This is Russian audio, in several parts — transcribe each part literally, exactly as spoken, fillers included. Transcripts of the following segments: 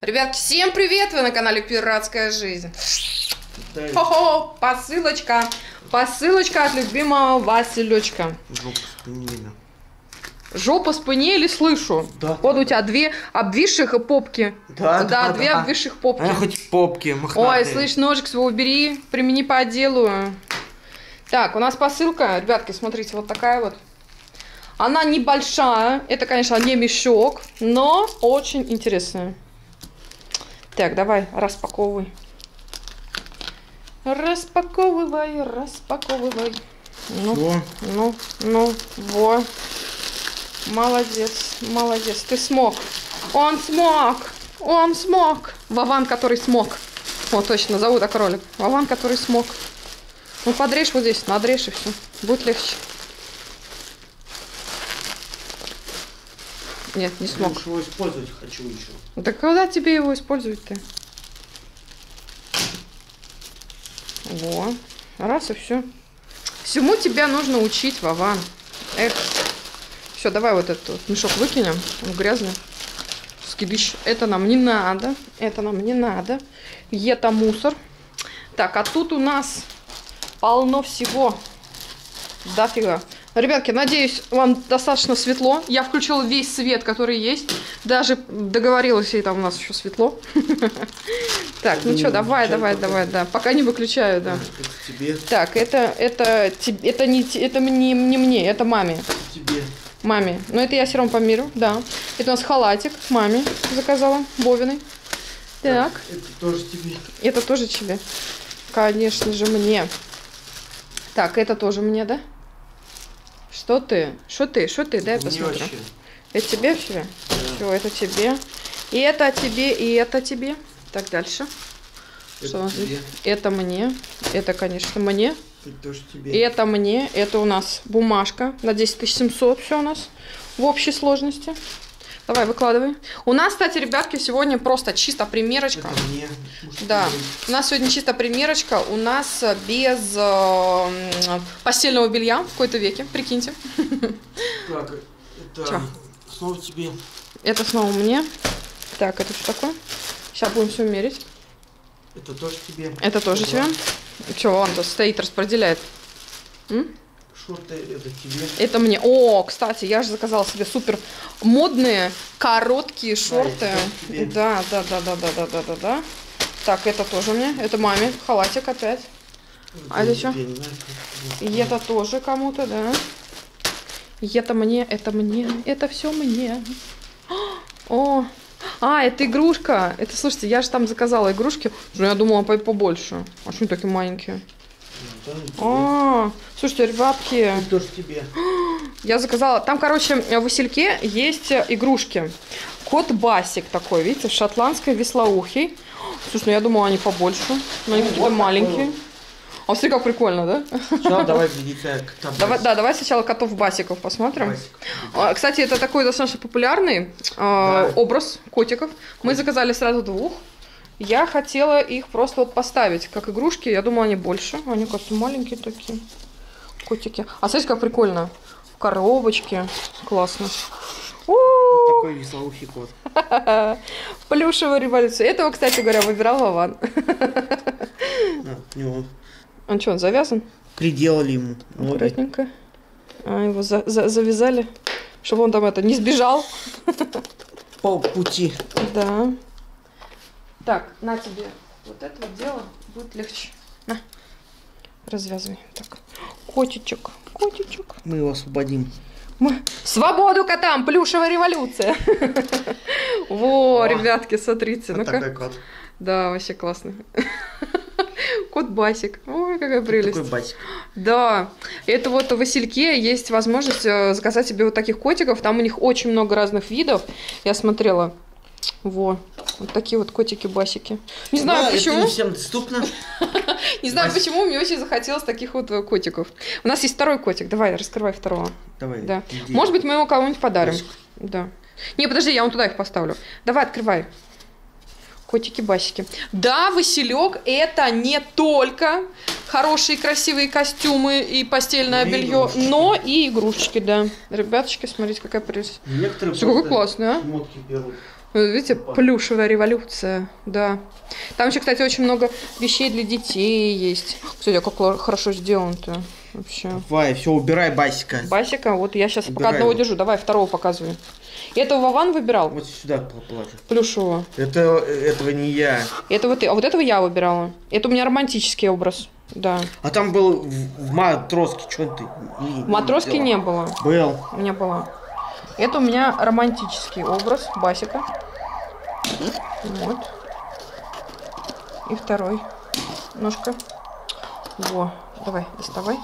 Ребятки, всем привет! Вы на канале Пиратская жизнь. Хо-хо! Посылочка! Посылочка от любимого Василечка. Жопа спинили. Жопа спинили, слышу. Да. Вот у тебя две обвисших попки. Да, да, да, две да. обвисших попки. А хоть попки мохнатые. Ой, слышь, ножик свой убери, примени по отделу. Так, у нас посылка, ребятки, смотрите, вот такая вот. Она небольшая, это, конечно, не мешок, но очень интересная. Так, давай, распаковывай. Распаковывай, распаковывай. Ну, Во. ну, ну, во. Молодец, молодец, ты смог. Он смог, он смог. Вован, который смог. Вот, точно, зовут так ролик. Вован, который смог. Ну, подрежь вот здесь, надрежь и все. Будет легче. Нет, не смог. Я его использовать хочу еще. Да когда тебе его использовать-то? Во. Раз и все. Всему тебя нужно учить, Вован. Эх. Все, давай вот этот вот мешок выкинем. Он грязный. Скидыш. Это нам не надо. Это нам не надо. Это мусор. Так, а тут у нас полно всего. Дофига. Ребятки, надеюсь, вам достаточно светло. Я включила весь свет, который есть. Даже договорилась, и там у нас еще светло. Так, ну что, давай, давай, давай, да. Пока не выключаю, да. Так, это это это не это не мне, это маме. Тебе. Маме. Но это я сером по миру, да. Это у нас халатик маме заказала, Бовиной. Так. Это тоже тебе. Это тоже тебе. Конечно же, мне. Так, это тоже мне, да? Что ты? Что ты? Что ты? Дай я посмотрю. Вообще. Это тебе все? Да. Все, это тебе. И это тебе, и это тебе. Так, дальше. Это что у нас тебе. здесь? Это мне. Это, конечно, мне. Это тоже тебе. И это мне. Это у нас бумажка на десять тысяч семьсот. Все у нас в общей сложности. Давай, выкладывай. У нас, кстати, ребятки, сегодня просто чисто примерочка. Это мне. Да, у нас сегодня чисто примерочка. У нас без э, постельного белья в какой-то веке, прикиньте. Так, это Чё? снова тебе. Это снова мне. Так, это что такое? Сейчас будем все мерить. Это тоже тебе. Это тоже тебе. Че, он тут стоит, распределяет. М? Шорты, это тебе. Это мне. О, кстати, я же заказала себе супер модные короткие шорты. Да, да, да, да, да, да, да, да, да. Так, это тоже мне. Это маме. Халатик опять. А это что? И это тоже кому-то, да. И это мне, это мне, это все мне. О, а, это игрушка. Это, слушайте, я же там заказала игрушки. Я думала, побольше. А что они такие маленькие? А, слушайте, ребятки, Это тоже тебе. я заказала. Там, короче, в Васильке есть игрушки. Кот Басик такой, видите, шотландской вислоухий. Слушай, ну я думала, они побольше. Но они Ну, какие-то вот маленькие. А смотри, как прикольно, да? Сначала давай глядите. Давай, да, давай сначала котов Басиков посмотрим. Басик. А, кстати, это такой достаточно популярный э, Да. образ котиков. Мы заказали сразу двух. Я хотела их просто вот поставить как игрушки. Я думала, они больше. Они как-то маленькие такие котики. А смотрите, как прикольно. В коробочке. Классно. Вот такой веслоухий кот. Плюшевая революция. Этого, кстати говоря, выбирал Вован. А, у него Он что, он завязан? приделали ему. ноги. Аккуратненько. А, его за за завязали, чтобы он там это не сбежал. По пути. Да. Так, на тебе вот это вот дело, будет легче. На, развязывай. Так, котичек, котичек. Мы его освободим. Мы... Свободу котам, плюшевая революция. Во, О, ребятки, смотрите. Вот Ну-ка. такой кот. Да, вообще классно. Кот Басик. Ой, какая прелесть. Такой Басик. Да, это вот в Васильке есть возможность э, заказать себе вот таких котиков. Там у них очень много разных видов. Я смотрела. Во, вот такие вот котики-басики. Не знаю, Да, почему. Это не всем доступно. Не знаю, Басик. почему мне очень захотелось таких вот э, котиков. У нас есть второй котик. Давай, раскрывай второго. Давай. Да. иди. Может быть, мы его кому-нибудь подарим. Басик. Да. Не, подожди, я вон туда их поставлю. Давай, открывай. Котики-басики. Да, Василек это не только хорошие красивые костюмы и постельное Ну, и белье, игрушечки. но и игрушечки, да. Ребяточки, смотрите, какая прелесть. Некоторые Всё, какой просто классный, а? шмотки берут. Видите, плюшевая революция, да. Там еще, кстати, очень много вещей для детей есть. Кстати, как хорошо сделано-то вообще. Давай, все, убирай Басика. Басика, вот я сейчас Убирай пока одного его. держу. Давай, второго показывай. Этого Вован выбирал? Вот сюда положи. Плюшевого. Это, этого не я. Этого ты, а вот этого я выбирала. Это у меня романтический образ, да. А там был в, в матроске, что ты? Не, В матроске не, не было. Был. Не было. Это у меня романтический образ Басика. Вот. И второй. Ножка. Во. Давай, доставай.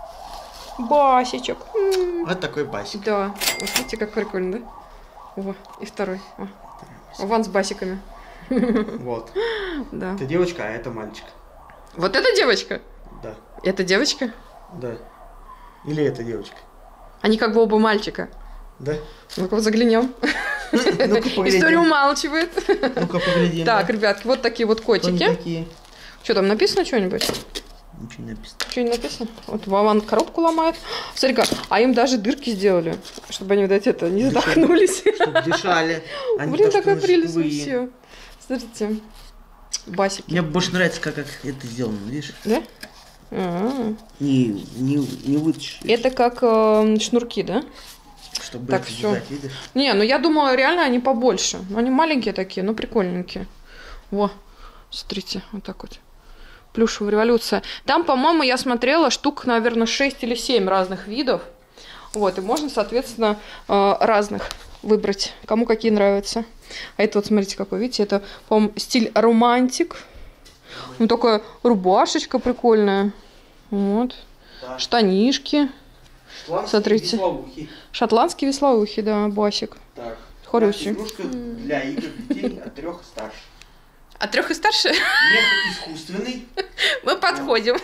Басичек. М-м-м. Вот такой Басик. Да. Вот видите, как прикольно, да? Во. И второй. О. Ван с басиками. Вот. Да. Это девочка, а это мальчик. Вот эта девочка? Да. Это девочка? Да. Или это девочка? Они как бы оба мальчика. Да? Ну-ка вот заглянем. Ну-ка поглядим. История умалчивает. Ну-ка поглядим. Так, ребятки, вот такие вот Кто они котики. такие? Что там написано что-нибудь? Ничего не написано. Что не написано? Вот Вован коробку ломает. Смотри-ка, а им даже дырки сделали, чтобы они, видать, это, не Дышали. задохнулись. Чтобы дышали. Они Блин, даже такая прелесть живые. вообще. Смотрите. Басики. Мне больше нравится, как, как это сделано, видишь? Да? А-а-а. Не, не, не вытащишь. Это как э, шнурки, да? Чтобы так, это всё. вязать, видишь? Не, ну я думала, реально они побольше. Они маленькие такие, но прикольненькие. Во, смотрите, вот так вот. Плюшевая революция. Там, по-моему, я смотрела штук, наверное, шесть или семь разных видов. Вот, и можно, соответственно, э, разных выбрать, кому какие нравятся. А это вот, смотрите, какой, видите, это, по-моему, стиль романтик. Ну, такая рубашечка прикольная. Вот. Да. Штанишки. Шотландские Смотрите. веслоухи. Шотландский веслоухий, да, басик. Так. Хороший. Игрушка для игр детей от трех и старше. От трех и старше Мех искусственный. мы подходим.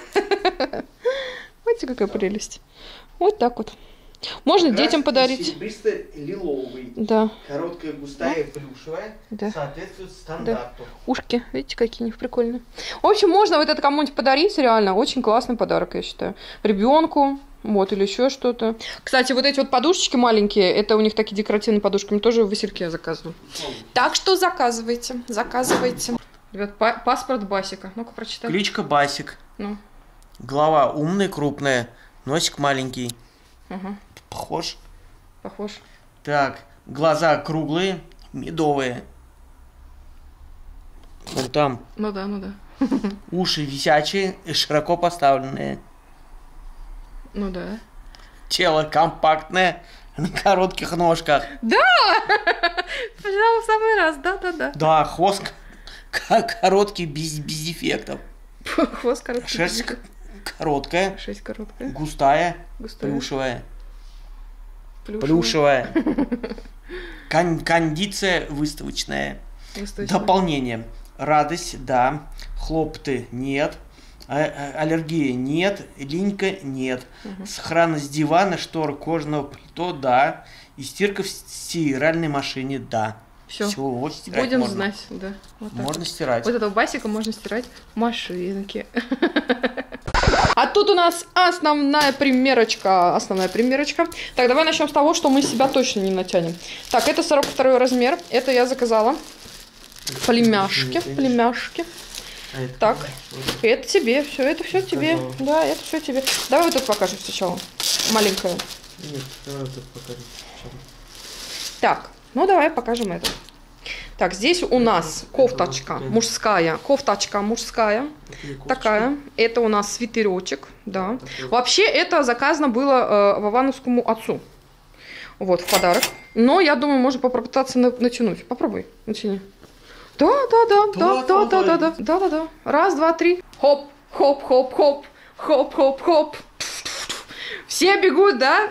Видите, какая прелесть. Вот так вот. Можно детям подарить. Серебристо-лиловый. Да. Короткая, густая, плюшевая. Да. Соответствует стандарту. Ушки, видите, какие у них прикольные. В общем, можно вот это кому-нибудь подарить, реально. Очень классный подарок, я считаю. Ребенку, вот, или еще что-то. Кстати, вот эти вот подушечки маленькие, это у них такие декоративные подушки, мы тоже в Васильке я заказываю. Так что заказывайте, заказывайте. Ребят, па- паспорт Басика. Ну-ка, прочитай. Кличка Басик. Ну, Голова умная, крупная. Носик маленький. ага, Похож. похож. Так, глаза круглые, медовые. Вон там Ну да, ну да. уши висячие и широко поставленные. Ну да. Тело компактное, на коротких ножках. Пожалуй, в самый раз, да-да-да. Да, хвост к- к- короткий, без, без дефектов. Хвост короткий. Шерсть к- короткая, Шесть короткая. густая, Густая. плюшевая. Плюшевая. Плюшевая. Кон- кондиция выставочная. Восточная. Дополнение. Радость, да. Хлопоты нет. А- а- Аллергия нет. Линька нет. Сохранность дивана, штор кожаного пальто, да. И стирка в стиральной машине, да. Всё. Всё, вот стирать Будем можно. знать, да. Вот так. Можно стирать. Вот этого басика можно стирать в машинке. А тут у нас основная примерочка. Основная примерочка. Так, давай начнем с того, что мы себя точно не натянем. Так, это сорок второй размер. Это я заказала. Племяшки. Племяшки. А это Так. вот. Это тебе. Все, это все тебе. Заказала. Да, это все тебе. Давай вот тут покажем сначала. Маленькая. Нет, давай вот это покажем сначала. Так, ну давай покажем это. Так, здесь у нас кофточка мужская. Кофточка мужская. Такие кофточки. Такая. Это у нас свитерочек, да. Такой. Вообще это заказано было э, Вовановскому отцу. Вот, в подарок. Но я думаю, можно попытаться на- натянуть. Попробуй, натяни. Да, да, да, да, да, да, да, да, да, да, да. Раз, два, три. Хоп, хоп, хоп, хоп, хоп, хоп, хоп. Все бегут, да?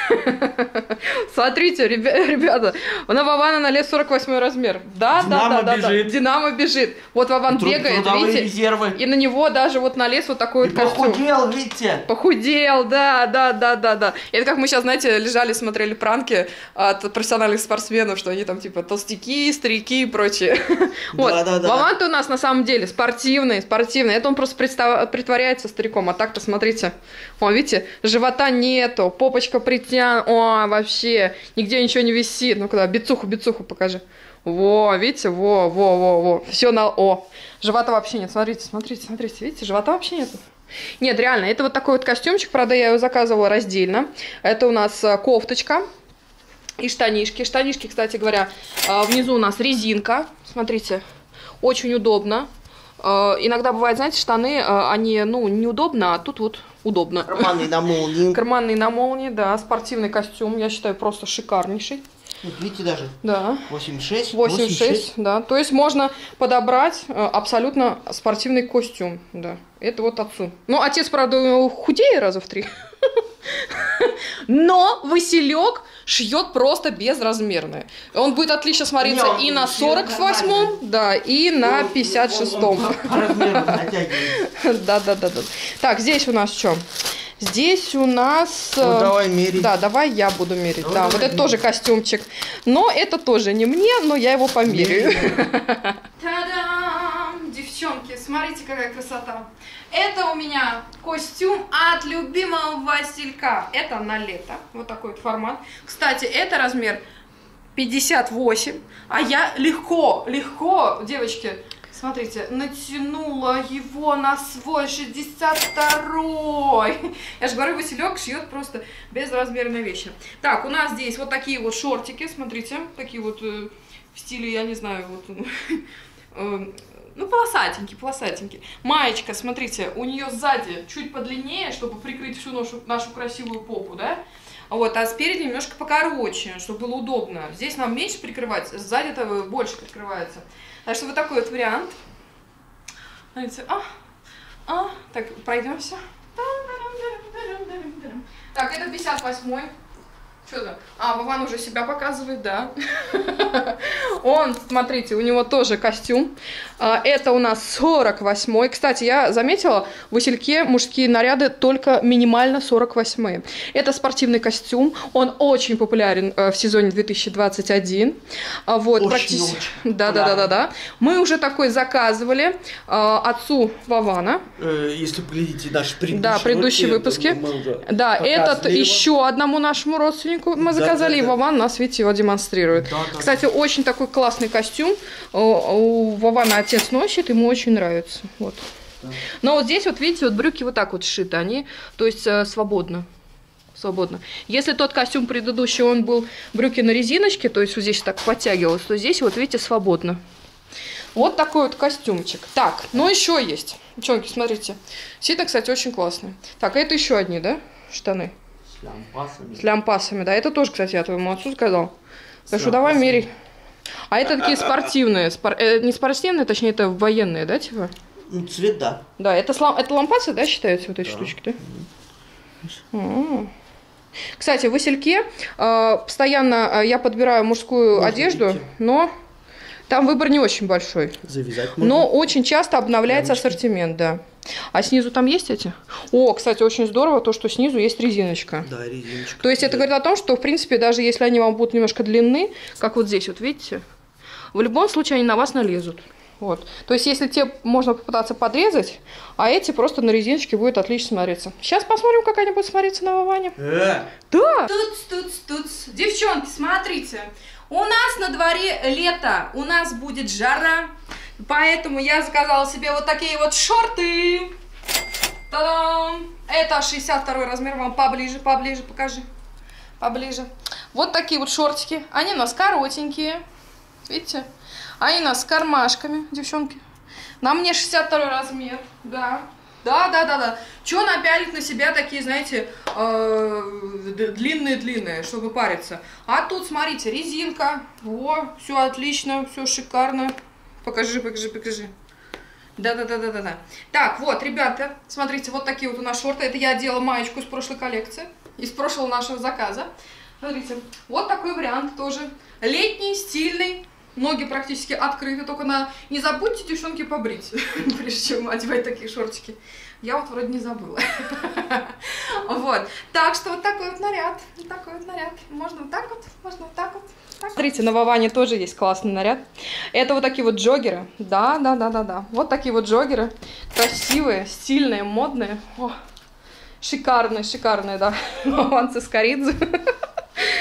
Смотрите, ребя- ребята, на Вована налез сорок восьмой размер. Да, да, Динамо да, да, да. бежит. Динамо бежит. Вот Вован Труд- бегает, трудовые видите? резервы. И на него даже вот налез вот такой И вот костюм. похудел, видите? Похудел, да, да, да, да, да. Это как мы сейчас, знаете, лежали, смотрели пранки от профессиональных спортсменов, что они там типа толстяки, старики и прочее. Вот. Да, да, да. Вован-то у нас на самом деле спортивный, спортивный. Это он просто представ- притворяется стариком. А так-то, смотрите, о, видите, живота нету, попочка притян, о, вообще, нигде ничего не висит. Ну-ка, да, бицуху, бицуху покажи. Во, видите, во, во, во, во. Все на О. Живота вообще нет. Смотрите, смотрите, смотрите. Видите, живота вообще нет. Нет, реально, это вот такой вот костюмчик. Правда, я его заказывала раздельно. Это у нас кофточка и штанишки. Штанишки, кстати говоря, внизу у нас резинка. Смотрите, очень удобно. Иногда бывает, знаете, штаны, они, ну, неудобно, а тут вот удобно. Карманные на молнии. Карманные на молнии, да. Спортивный костюм, я считаю, просто шикарнейший. Вот видите даже. Да. восемь шесть. восемь шесть, да. То есть можно подобрать абсолютно спортивный костюм, да. Это вот отцу. Ну, отец, правда, худее раза в три. Но Василек шьет просто безразмерное. Он будет отлично смотреться и на сорок восьмом, да, и на пятьдесят шестом. Да, да, да, да. Так, здесь у нас что? Здесь у нас... Ну, давай мерить. Да, давай я буду мерить. Давай, да, давай, вот это мерить. Тоже костюмчик. Но это тоже не мне, но я его померяю. Та-дам! Девчонки, смотрите, какая красота. Это у меня костюм от любимого Василька. Это на лето. Вот такой вот формат. Кстати, это размер пятьдесят восемь. А я легко, легко, девочки... Смотрите, натянула его на свой шестьдесят второй. Я же говорю, Василек шьет просто безразмерные вещи. Так, у нас здесь вот такие вот шортики, смотрите, такие вот э, в стиле, я не знаю, вот, э, ну, полосатенькие, полосатенькие. Маечка, смотрите, у нее сзади чуть подлиннее, чтобы прикрыть всю нашу, нашу красивую попу, да? Вот, а спереди немножко покороче, чтобы было удобно. Здесь нам меньше прикрывать, сзади-то больше прикрывается. Так что вот такой вот вариант. Смотрите, а, а, так, пройдемся. Так, это пятьдесят восьмой. Что-то. А, Вован уже себя показывает, да. Он, смотрите, у него тоже костюм. Это у нас сорок восьмой. Кстати, я заметила, в Васильке мужские наряды только минимально сорок восьмые. Это спортивный костюм. Он очень популярен в сезоне две тысячи двадцать один. Вот, очень, практически. Очень да, да, да, да, да. Мы уже такой заказывали отцу Вована. Если поглядите наши предыдущие, да, предыдущие выпуски. Да, этот его. Еще одному нашему родственнику мы заказали, да, да, и Вован нас, видите, его демонстрирует. Да, да. Кстати, очень такой классный костюм. У Вована отец носит, ему очень нравится. Вот. Да. Но вот здесь вот, видите, вот брюки вот так вот сшиты, они, то есть, свободно. Свободно. Если тот костюм предыдущий, он был брюки на резиночке, то есть вот здесь так подтягивалось, то здесь вот, видите, свободно. Вот такой вот костюмчик. Так, ну еще есть. Девчонки, смотрите. Сито, кстати, очень классный. Так, а это еще одни, да, штаны? С лямпасами. С лямпасами, да. Это тоже, кстати, я твоему отцу сказал. Так что давай мерей. А это такие спортивные. Спор... Э, не спортивные, точнее, это военные, да, типа? Ну, цвет, да. Да, это, слам... это лампасы, да, считаются вот эти да. штучки, да? Mm-hmm. Кстати, в Васильке э, постоянно э, я подбираю мужскую можно одежду, идти. Но там выбор не очень большой. Завязать можно. Но очень часто обновляется Ямочки. Ассортимент, да. А снизу там есть эти? О, кстати, очень здорово то, что снизу есть резиночка. Да, резиночка. То есть это говорит о том, что, в принципе, даже если они вам будут немножко длинны, как вот здесь, вот видите, в любом случае они на вас налезут. Вот. То есть если те можно попытаться подрезать, а эти просто на резиночке будет отлично смотреться. Сейчас посмотрим, как они будут смотреться на Воване. Э! Да! Туц, туц, туц. Девчонки, смотрите. У нас на дворе лето, у нас будет жара. Поэтому я заказала себе вот такие вот шорты. Та-дам! Это шестьдесят второй размер, вам поближе, поближе, покажи. Поближе. Вот такие вот шортики. Они у нас коротенькие. Видите? Они у нас с кармашками, девчонки. На мне шестьдесят второй размер. Да. Да, да, да, да. Чё напялить на себя такие, знаете, длинные-длинные, чтобы париться. А тут, смотрите, резинка. Во, все отлично, все шикарно. Покажи, покажи, покажи. Да-да-да-да-да. Так, вот, ребята, смотрите, вот такие вот у нас шорты. Это я одела маечку из прошлой коллекции, из прошлого нашего заказа. Смотрите, вот такой вариант тоже. Летний, стильный, ноги практически открыты. Только на... не забудьте, девчонки, побрить, прежде чем одевать такие шортики. Я вот вроде не забыла. Вот. Так что вот такой вот наряд. Вот такой вот наряд. Можно вот так вот, можно вот так вот. Смотрите, на Воване тоже есть классный наряд. Это вот такие вот джогеры. Да, да, да, да, да. Вот такие вот джогеры. Красивые, стильные, модные. О, шикарные, шикарные, да. Вован Цискоридзе.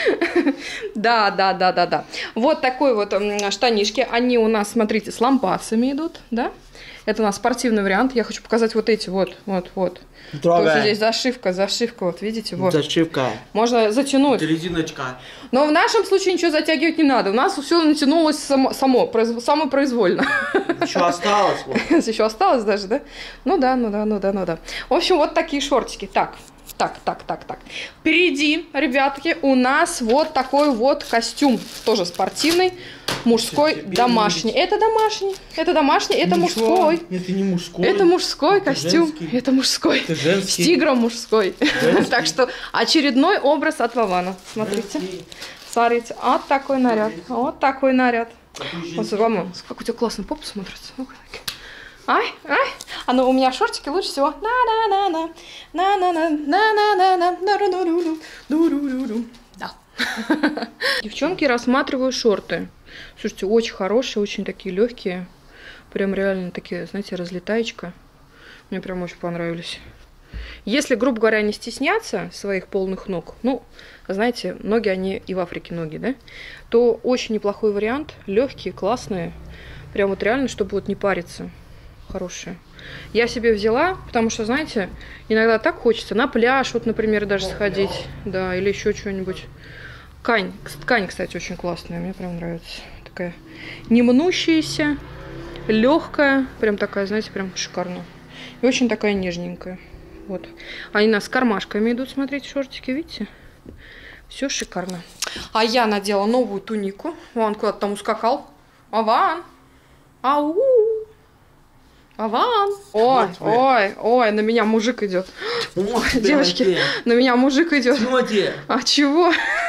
Да, да, да, да, да. Вот такой вот штанишки. Они у нас, смотрите, с лампасами идут, да? Это у нас спортивный вариант. Я хочу показать вот эти вот, вот, вот. Тут здесь зашивка, зашивка, вот видите, вот. Зашивка. Можно затянуть. Это резиночка. Но в нашем случае ничего затягивать не надо. У нас все натянулось само, само произ, самопроизвольно. Еще осталось. Вот. Еще осталось даже, да? Ну да, ну да, ну да, ну да. В общем, вот такие шортики. Так. Так, так, так, так. Впереди, ребятки, у нас вот такой вот костюм. Тоже спортивный, мужской, домашний. Это домашний, это домашний, это Ничего, мужской. Это не мужской. Это мужской это костюм. Женский. Это мужской. Это женский. С тигром мужской. Женский. Так что очередной образ от Вована. Смотрите. Женский. Смотрите, вот такой наряд. Вот такой наряд. Какой Вот, Вован, как у тебя классно попа смотрится. Ну-ка. Ай, ай. А ну у меня шортики лучше всего. На-на-на-на. На-на-на-на-на-на-на. На-на-на-на-на. Да. Девчонки, рассматриваю шорты. Слушайте, очень хорошие, очень такие легкие. Прям реально такие, знаете, разлетаечка. Мне прям очень понравились. Если, грубо говоря, не стесняться своих полных ног, ну, знаете, ноги, они и в Африке ноги, да, то очень неплохой вариант. Легкие, классные. Прям вот реально, чтобы вот не париться. Хорошие. Я себе взяла, потому что, знаете, иногда так хочется на пляж, вот, например, даже сходить, да, или еще что-нибудь. Ткань, ткань, кстати, очень классная, мне прям нравится. Такая не мнущаяся, легкая, прям такая, знаете, прям шикарная. И очень такая нежненькая. Вот. Они у нас с кармашками идут, смотрите, шортики, видите? Все шикарно. А я надела новую тунику. Вон куда-то там ускакал. Аван! Ау! Аван! Ой, ой, ой, на меня мужик идет. Девочки, на меня мужик идет. А чего?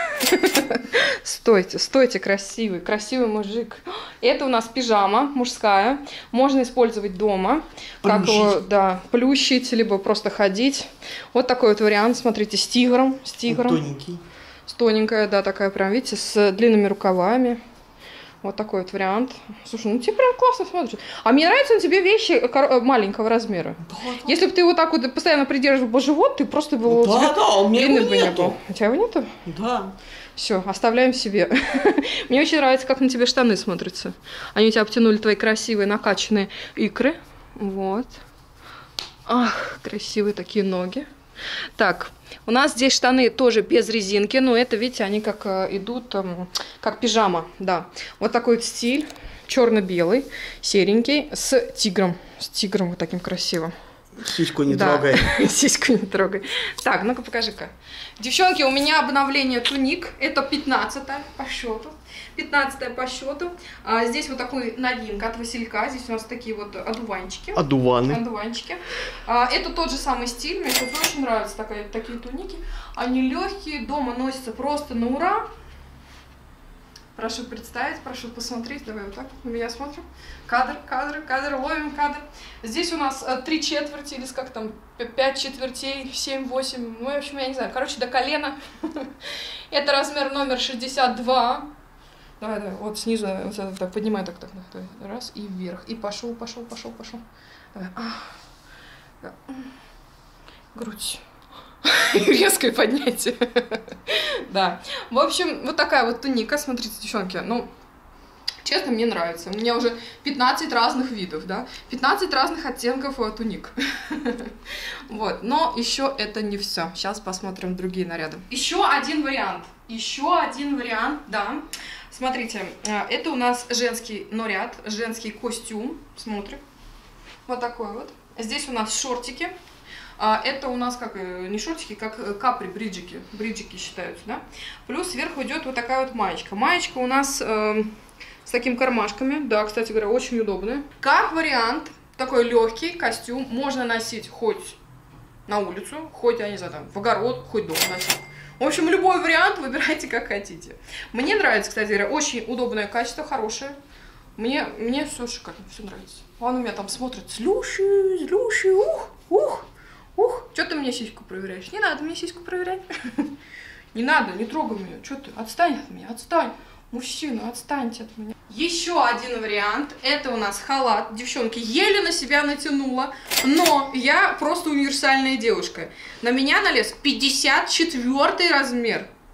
Стойте, стойте, красивый, красивый мужик. Это у нас пижама мужская. Можно использовать дома. Как его, да, плющить, либо просто ходить. Вот такой вот вариант, смотрите, с тигром. С тигром. Тоненький. С тоненькая, да, такая прям, видите, с длинными рукавами. Вот такой вот вариант. Слушай, ну тебе прям классно смотрится. А мне нравятся на тебе вещи маленького размера. Да, да. Если бы ты вот так вот постоянно придерживал бы живот, ты просто бы... Да, да, у меня его нету. Не был. У тебя его нету? Да. Все, оставляем себе. Мне очень нравится, как на тебе штаны смотрятся. Они у тебя обтянули твои красивые накачанные икры. Вот. Ах, красивые такие ноги. Так, у нас здесь штаны тоже без резинки, но это, видите, они как э, идут, э, как пижама, да. Вот такой вот стиль, черно-белый, серенький, с тигром, с тигром вот таким красивым. Сиську не да. трогай. Сиську не трогай. Так, ну-ка покажи-ка. Девчонки, у меня обновление туник, это пятнадцатая по счету. пятнадцатая по счету. А, здесь вот такой новинка от Василька. Здесь у нас такие вот одуванчики. Одуваны. Одуванчики. А, это тот же самый стиль. Мне тут очень нравятся такая, такие туники. Они легкие, дома носятся просто на ура. Прошу представить, прошу посмотреть. Давай вот так на меня смотрим. Кадр, кадр, кадр, ловим кадр. Здесь у нас три четверти, или как там, пять четвертей, семь, восемь, ну, в общем, я не знаю. Короче, до колена. Это размер номер шестьдесят два. Давай, давай, вот снизу, вот так, так, поднимай, так, так, так, раз, и вверх. И пошел, пошел, пошел, пошел. Давай. А. Грудь. Резкое поднятие. Да. В общем, вот такая вот туника. Смотрите, девчонки, ну, честно, мне нравится. У меня уже пятнадцать разных видов, да. пятнадцать разных оттенков туник. Вот. Но еще это не все. Сейчас посмотрим другие наряды. Еще один вариант. Еще один вариант, да. Смотрите, это у нас женский наряд, женский костюм. Смотрим. Вот такой вот. Здесь у нас шортики. Это у нас как не шортики, как капри, бриджики. Бриджики считаются, да. Плюс сверху идет вот такая вот маечка. Маечка у нас э, с такими кармашками. Да, кстати говоря, очень удобная. Как вариант, такой легкий костюм можно носить хоть на улицу, хоть, я не знаю, там, в огород, хоть дома носить. В общем, любой вариант выбирайте как хотите. Мне нравится, кстати говоря, очень удобное качество, хорошее. Мне, мне все шикарно, все нравится. Он у меня там смотрит, слушай, слушай, ух, ух. Ух, что ты мне сиську проверяешь? Не надо мне сиську проверять. Не надо, не трогай меня. Что ты? Отстань от меня, отстань. Мужчина, отстаньте от меня. Еще один вариант. Это у нас халат. Девчонки, еле на себя натянула. Но я просто универсальная девушка. На меня налез пятьдесят четвёртый размер.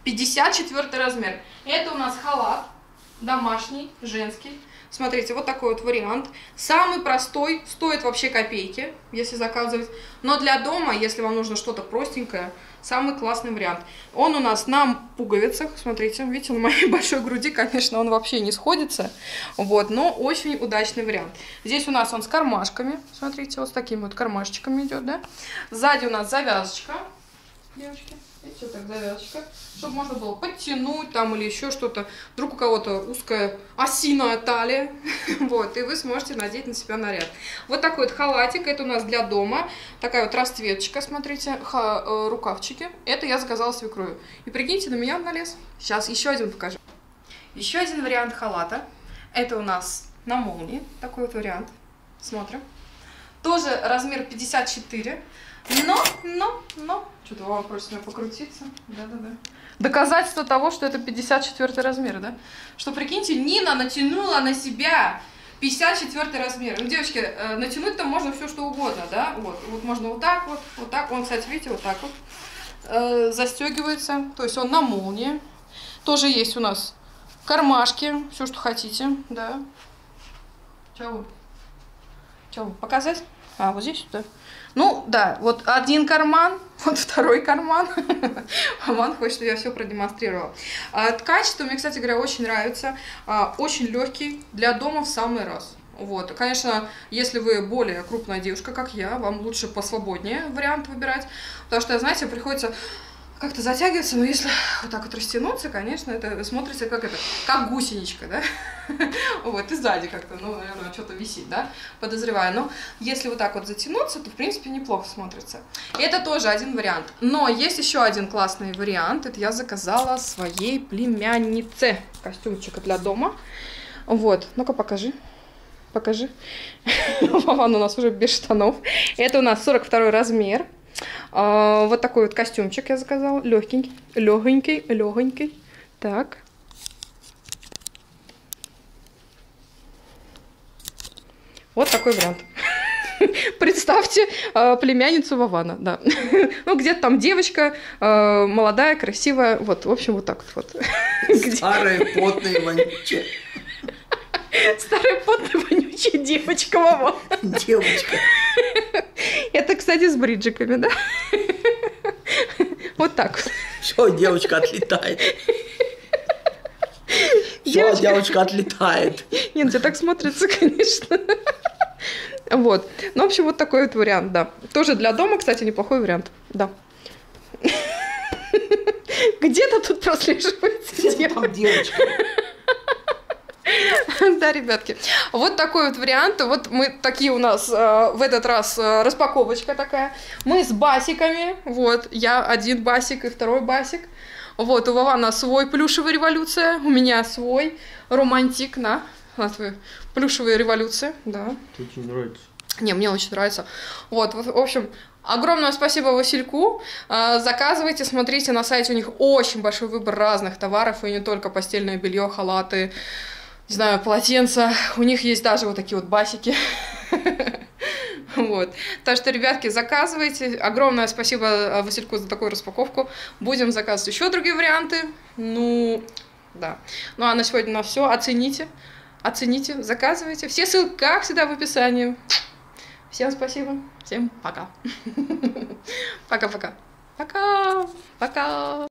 пятьдесят четвёртый размер. Это у нас халат домашний, женский. Смотрите, вот такой вот вариант. Самый простой, стоит вообще копейки, если заказывать. Но для дома, если вам нужно что-то простенькое, самый классный вариант. Он у нас на пуговицах, смотрите, видите, на моей большой груди, конечно, он вообще не сходится. Вот, но очень удачный вариант. Здесь у нас он с кармашками, смотрите, вот с такими вот кармашечками идет, да. Сзади у нас завязочка, девочки. Видите, вот так завязочка, чтобы можно было подтянуть там или еще что-то. Вдруг у кого-то узкая осиная талия, вот, и вы сможете надеть на себя наряд. Вот такой вот халатик, это у нас для дома. Такая вот расцветочка, смотрите, ха, э, рукавчики. Это я заказала свекрою. И прикиньте, на меня он налез. Сейчас еще один покажу. Еще один вариант халата. Это у нас на молнии, такой вот вариант. Смотрим. Тоже размер пятьдесят четыре. Но, но, но... Что-то вам просит меня покрутиться. Да-да-да. Доказательство того, что это пятьдесят четвёртый размер, да? Что, прикиньте, Нина натянула на себя пятьдесят четвёртый размер. Ну, девочки, э, натянуть там можно все, что угодно, да? Вот, вот можно вот так вот, вот так. Он, кстати, видите, вот так вот э, застегивается. То есть он на молнии. Тоже есть у нас кармашки, все, что хотите, да. Чего? Чего? Показать? А, вот здесь, да. Ну, да, вот один карман, вот второй карман. Аман хочет, чтобы я все продемонстрировала. А, качество мне, кстати говоря, очень нравится. А, очень легкий, для дома в самый раз. Вот, конечно, если вы более крупная девушка, как я, вам лучше посвободнее вариант выбирать. Потому что, знаете, приходится как-то затягиваться, но если вот так вот растянуться, конечно, это смотрится как это, как гусеничка, да? Вот, и сзади как-то, ну, наверное, что-то висит, да, подозреваю. Но если вот так вот затянуться, то, в принципе, неплохо смотрится. Это тоже один вариант. Но есть еще один классный вариант. Это я заказала своей племяннице. Костюмчик для дома. Вот, ну-ка покажи. Покажи. Вован у нас уже без штанов. Это у нас сорок второй размер. Вот такой вот костюмчик я заказала. Легенький, легенький, легенький. Так. Вот такой вариант. Представьте э, племянницу Вована, да. Ну, где-то там девочка, э, молодая, красивая. Вот, в общем, вот так вот. Старая, потная, вонючая. Старая, потная, вонючая девочка Вован. Девочка. Это, кстати, с бриджиками, да? Вот так вот. Все, девочка отлетает. Все, девочка отлетает. Нет, тебе так смотрится, конечно. Вот. Ну, в общем, вот такой вот вариант, да. Тоже для дома, кстати, неплохой вариант. Да. Где-то тут прослеживается девочка. девочка. Да, ребятки. Вот такой вот вариант. Вот мы такие у нас э, в этот раз э, распаковочка такая. Мы с басиками. Вот. Я один басик и второй басик. Вот. У Вована свой плюшевый революция. У меня свой романтик. На. На твою плюшевая революция. Да. Тебе очень нравится. Не, мне очень нравится. Вот. В общем, огромное спасибо Васильку. Заказывайте, смотрите, на сайте у них очень большой выбор разных товаров. И не только постельное белье, халаты, не знаю, полотенца. У них есть даже вот такие вот басики. Вот. Так что, ребятки, заказывайте. Огромное спасибо Васильку за такую распаковку. Будем заказывать еще другие варианты. Ну, да. Ну, а на сегодня у нас все. Оцените. Оцените, заказывайте. Все ссылки, как всегда, в описании. Всем спасибо. Всем пока. Пока-пока. Пока. Пока.